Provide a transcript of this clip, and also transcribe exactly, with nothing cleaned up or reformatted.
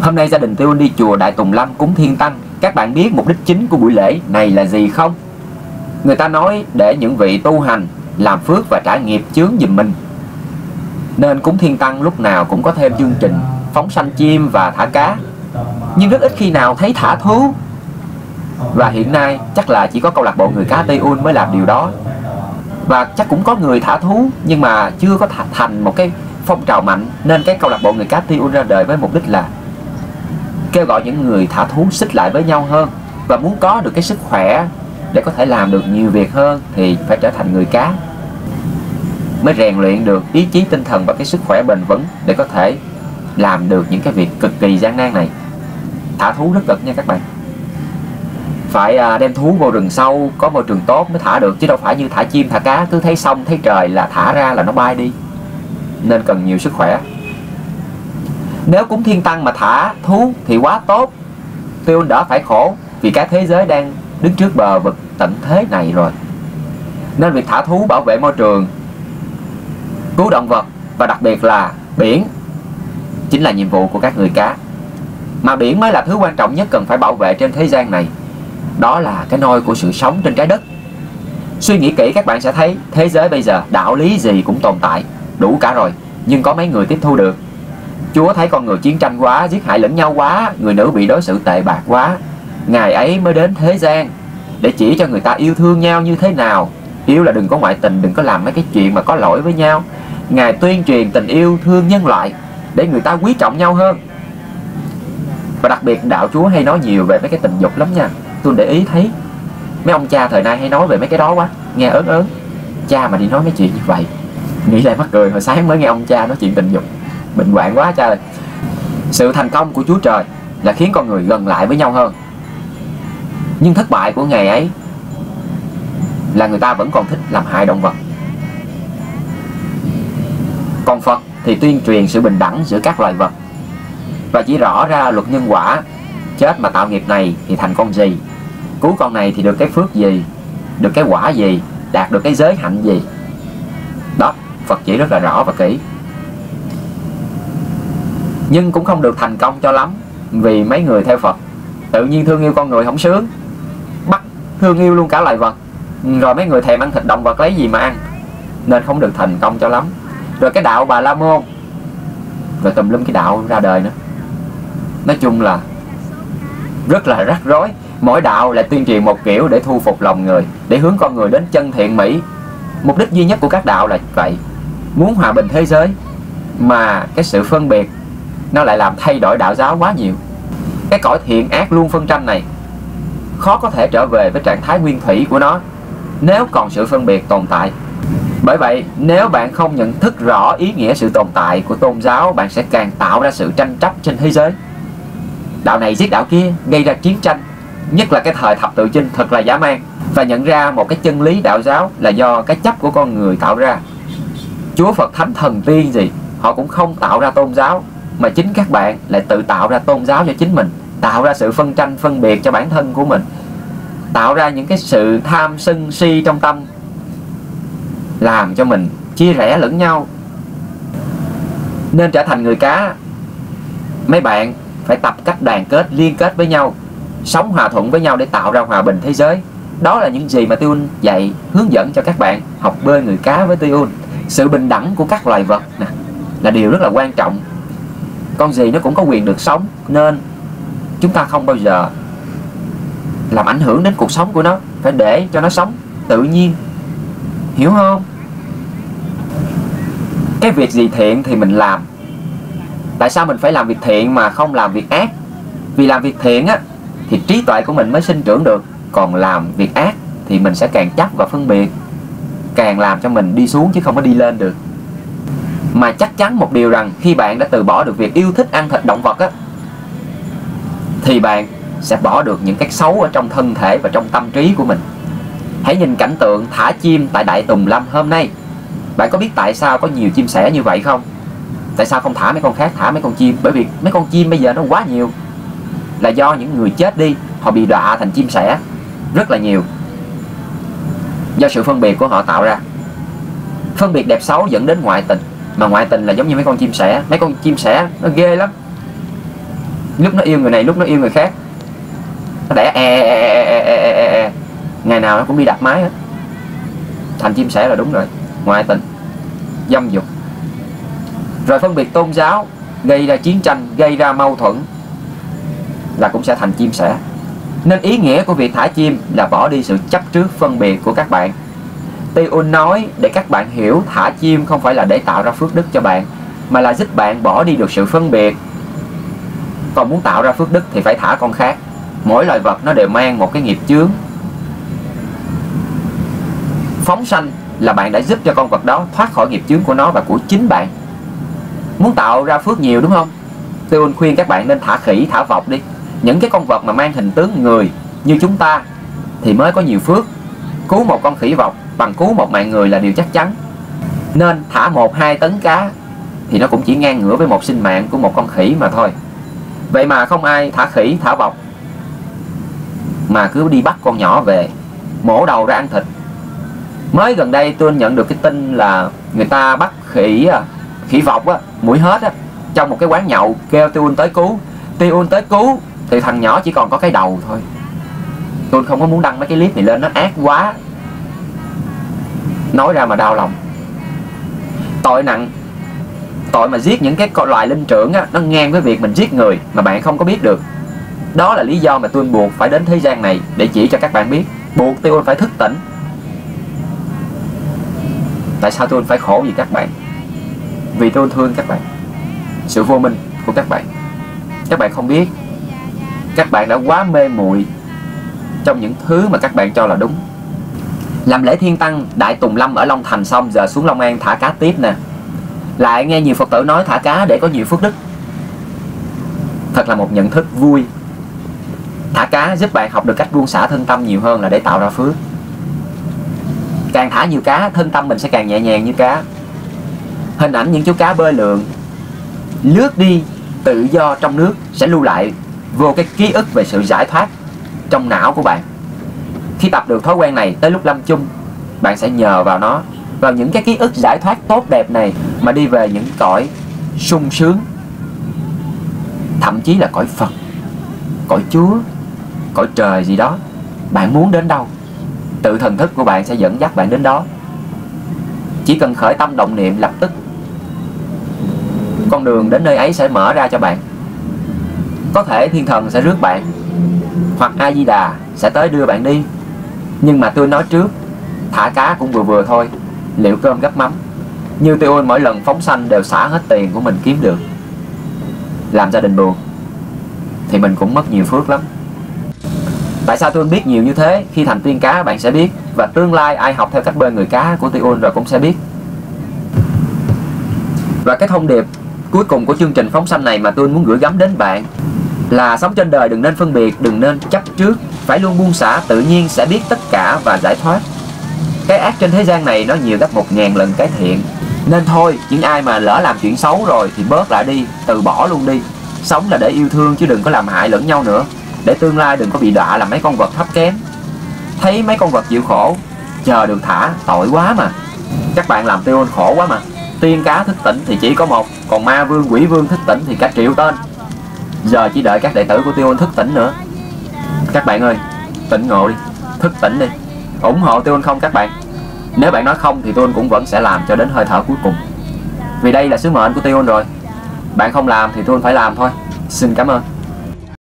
Hôm nay gia đình Tiêu đi chùa Đại Tùng Lâm cúng Thiên Tăng. Các bạn biết mục đích chính của buổi lễ này là gì không? Người ta nói để những vị tu hành làm phước và trả nghiệp chướng giùm mình, nên cúng Thiên Tăng lúc nào cũng có thêm chương trình phóng sanh chim và thả cá. Nhưng rất ít khi nào thấy thả thú. Và hiện nay chắc là chỉ có câu lạc bộ người cá Tây Un mới làm điều đó. Và chắc cũng có người thả thú nhưng mà chưa có thành một cái phong trào mạnh. Nên cái câu lạc bộ người cá Tây Un ra đời với mục đích là kêu gọi những người thả thú xích lại với nhau hơn. Và muốn có được cái sức khỏe để có thể làm được nhiều việc hơn thì phải trở thành người cá, mới rèn luyện được ý chí tinh thần và cái sức khỏe bền vững để có thể làm được những cái việc cực kỳ gian nan này. Thả thú rất cực nha các bạn. Phải đem thú vào rừng sâu, có môi trường tốt mới thả được, chứ đâu phải như thả chim thả cá cứ thấy sông thấy trời là thả ra là nó bay đi. Nên cần nhiều sức khỏe. Nếu cúng Thiên Tăng mà thả thú thì quá tốt, Tiêu đỡ phải khổ, vì cái thế giới đang đứng trước bờ vực tận thế này rồi. Nên việc thả thú bảo vệ môi trường, cứu động vật và đặc biệt là biển chính là nhiệm vụ của các người cá. Mà biển mới là thứ quan trọng nhất cần phải bảo vệ trên thế gian này. Đó là cái nôi của sự sống trên trái đất. Suy nghĩ kỹ các bạn sẽ thấy thế giới bây giờ đạo lý gì cũng tồn tại, đủ cả rồi, nhưng có mấy người tiếp thu được. Chúa thấy con người chiến tranh quá, giết hại lẫn nhau quá, người nữ bị đối xử tệ bạc quá, Ngài ấy mới đến thế gian để chỉ cho người ta yêu thương nhau như thế nào. Yêu là đừng có ngoại tình, đừng có làm mấy cái chuyện mà có lỗi với nhau. Ngài tuyên truyền tình yêu thương nhân loại để người ta quý trọng nhau hơn. Và đặc biệt đạo Chúa hay nói nhiều về mấy cái tình dục lắm nha. Tôi để ý thấy mấy ông cha thời nay hay nói về mấy cái đó quá, nghe ớn ớn. Cha mà đi nói mấy chuyện như vậy, nghĩ lại mắc cười. Hồi sáng mới nghe ông cha nói chuyện tình dục, bệnh hoạn quá cha ơi. Sự thành công của Chúa Trời là khiến con người gần lại với nhau hơn, nhưng thất bại của Ngài ấy là người ta vẫn còn thích làm hại động vật. Còn Phật thì tuyên truyền sự bình đẳng giữa các loài vật và chỉ rõ ra luật nhân quả. Chết mà tạo nghiệp này thì thành con gì, cứu con này thì được cái phước gì, được cái quả gì, đạt được cái giới hạnh gì. Đó, Phật chỉ rất là rõ và kỹ. Nhưng cũng không được thành công cho lắm, vì mấy người theo Phật tự nhiên thương yêu con người không sướng, bắt thương yêu luôn cả loài vật. Rồi mấy người thèm ăn thịt động vật lấy gì mà ăn, nên không được thành công cho lắm. Rồi cái đạo Bà La Môn, rồi tùm lum cái đạo ra đời nữa. Nói chung là rất là rắc rối. Mỗi đạo lại tuyên truyền một kiểu để thu phục lòng người, để hướng con người đến chân thiện mỹ. Mục đích duy nhất của các đạo là vậy, muốn hòa bình thế giới. Mà cái sự phân biệt nó lại làm thay đổi đạo giáo quá nhiều. Cái cõi thiện ác luôn phân tranh này khó có thể trở về với trạng thái nguyên thủy của nó nếu còn sự phân biệt tồn tại. Bởi vậy nếu bạn không nhận thức rõ ý nghĩa sự tồn tại của tôn giáo, bạn sẽ càng tạo ra sự tranh chấp trên thế giới. Đạo này giết đạo kia, gây ra chiến tranh. Nhất là cái thời thập tự chinh thật là dã man. Và nhận ra một cái chân lý đạo giáo là do cái chấp của con người tạo ra. Chúa Phật Thánh Thần Tiên gì họ cũng không tạo ra tôn giáo, mà chính các bạn lại tự tạo ra tôn giáo cho chính mình, tạo ra sự phân tranh phân biệt cho bản thân của mình, tạo ra những cái sự tham sân si trong tâm, làm cho mình chia rẽ lẫn nhau. Nên trở thành người cá, mấy bạn phải tập cách đoàn kết, liên kết với nhau, sống hòa thuận với nhau để tạo ra hòa bình thế giới. Đó là những gì mà Tiêu Un dạy, hướng dẫn cho các bạn học bơi người cá với Tiêu Un. Sự bình đẳng của các loài vật nè là điều rất là quan trọng. Con gì nó cũng có quyền được sống, nên chúng ta không bao giờ làm ảnh hưởng đến cuộc sống của nó, phải để cho nó sống tự nhiên, hiểu không? Cái việc gì thiện thì mình làm. Tại sao mình phải làm việc thiện mà không làm việc ác? Vì làm việc thiện á thì trí tuệ của mình mới sinh trưởng được. Còn làm việc ác thì mình sẽ càng chấp và phân biệt, càng làm cho mình đi xuống chứ không có đi lên được. Mà chắc chắn một điều rằng khi bạn đã từ bỏ được việc yêu thích ăn thịt động vật á, thì bạn sẽ bỏ được những cái xấu ở trong thân thể và trong tâm trí của mình. Hãy nhìn cảnh tượng thả chim tại Đại Tùng Lâm hôm nay. Bạn có biết tại sao có nhiều chim sẻ như vậy không? Tại sao không thả mấy con khác, thả mấy con chim? Bởi vì mấy con chim bây giờ nó quá nhiều. Là do những người chết đi, họ bị đọa thành chim sẻ rất là nhiều, do sự phân biệt của họ tạo ra. Phân biệt đẹp xấu dẫn đến ngoại tình. Mà ngoại tình là giống như mấy con chim sẻ. Mấy con chim sẻ nó ghê lắm. Lúc nó yêu người này, lúc nó yêu người khác. Nó đẻ e e e e e e e e. Ngày nào nó cũng đi đặt máy hết. Thành chim sẻ là đúng rồi. Ngoại tình, dâm dục. Rồi phân biệt tôn giáo, gây ra chiến tranh, gây ra mâu thuẫn, là cũng sẽ thành chim sẻ. Nên ý nghĩa của việc thả chim là bỏ đi sự chấp trước phân biệt của các bạn. Ti-un nói để các bạn hiểu thả chim không phải là để tạo ra phước đức cho bạn, mà là giúp bạn bỏ đi được sự phân biệt. Còn muốn tạo ra phước đức thì phải thả con khác. Mỗi loài vật nó đều mang một cái nghiệp chướng. Phóng sanh là bạn đã giúp cho con vật đó thoát khỏi nghiệp chướng của nó và của chính bạn. Muốn tạo ra phước nhiều đúng không? Ti-un khuyên các bạn nên thả khỉ, thả vọc đi. Những cái con vật mà mang hình tướng người như chúng ta thì mới có nhiều phước. Cứu một con khỉ vọc bằng cứu một mạng người là điều chắc chắn. Nên thả một hai tấn cá thì nó cũng chỉ ngang ngửa với một sinh mạng của một con khỉ mà thôi. Vậy mà không ai thả khỉ, thả vọc, mà cứ đi bắt con nhỏ về, mổ đầu ra ăn thịt. Mới gần đây tôi nhận được cái tin là người ta bắt khỉ khỉ vọc á, mũi hết á, trong một cái quán nhậu, kêu Ti-un tới cứu. Ti-un tới cứu thì thằng nhỏ chỉ còn có cái đầu thôi. Tôi không có muốn đăng mấy cái clip này lên, nó ác quá, nói ra mà đau lòng. Tội nặng, tội mà giết những cái loài linh trưởng á, nó ngang với việc mình giết người mà bạn không có biết được. Đó là lý do mà tôi buộc phải đến thế gian này để chỉ cho các bạn biết. Buộc Ti-un phải thức tỉnh. Tại sao tôi phải khổ vì các bạn? Vì tôi thương các bạn. Sự vô minh của các bạn. Các bạn không biết. Các bạn đã quá mê muội trong những thứ mà các bạn cho là đúng. Làm lễ thiên tăng Đại Tùng Lâm ở Long Thành xong, giờ xuống Long An thả cá tiếp nè. Lại nghe nhiều Phật tử nói thả cá để có nhiều phước đức. Thật là một nhận thức vui. Thả cá giúp bạn học được cách buông xả thân tâm nhiều hơn là để tạo ra phước. Càng thả nhiều cá, thân tâm mình sẽ càng nhẹ nhàng như cá. Hình ảnh những chú cá bơi lượn lướt đi tự do trong nước sẽ lưu lại vô cái ký ức về sự giải thoát trong não của bạn. Khi tập được thói quen này, tới lúc lâm chung, bạn sẽ nhờ vào nó, vào những cái ký ức giải thoát tốt đẹp này mà đi về những cõi sung sướng, thậm chí là cõi Phật, cõi Chúa, cõi trời gì đó. Bạn muốn đến đâu, tự thần thức của bạn sẽ dẫn dắt bạn đến đó. Chỉ cần khởi tâm động niệm lập tức, con đường đến nơi ấy sẽ mở ra cho bạn. Có thể thiên thần sẽ rước bạn, hoặc A Di Đà sẽ tới đưa bạn đi. Nhưng mà tôi nói trước, thả cá cũng vừa vừa thôi, liệu cơm gắp mắm. Như Ti-un mỗi lần phóng sanh đều xả hết tiền của mình kiếm được. Làm gia đình buồn thì mình cũng mất nhiều phước lắm. Tại sao tôi biết nhiều như thế? Khi thành tiên cá bạn sẽ biết. Và tương lai ai học theo cách bơi người cá của Ti-un rồi cũng sẽ biết. Và cái thông điệp cuối cùng của chương trình phóng sanh này mà tôi muốn gửi gắm đến bạn là sống trên đời đừng nên phân biệt, đừng nên chấp trước, phải luôn buông xả, tự nhiên sẽ biết tất cả và giải thoát. Cái ác trên thế gian này nó nhiều gấp một ngàn lần cái thiện. Nên thôi, những ai mà lỡ làm chuyện xấu rồi thì bớt lại đi, từ bỏ luôn đi. Sống là để yêu thương chứ đừng có làm hại lẫn nhau nữa, để tương lai đừng có bị đọa làm mấy con vật thấp kém. Thấy mấy con vật chịu khổ, chờ được thả, tội quá mà. Các bạn làm Ti-un khổ quá mà. Tiên cá thức tỉnh thì chỉ có một, còn ma vương, quỷ vương thức tỉnh thì cả triệu tên. Giờ chỉ đợi các đệ tử của Ti-un thức tỉnh nữa. Các bạn ơi, tỉnh ngộ đi, thức tỉnh đi. ủng hộ Ti-un không các bạn? Nếu bạn nói không thì Ti-un cũng vẫn sẽ làm cho đến hơi thở cuối cùng, vì đây là sứ mệnh của Ti-un rồi. Bạn không làm thì Ti-un phải làm thôi. Xin cảm ơn.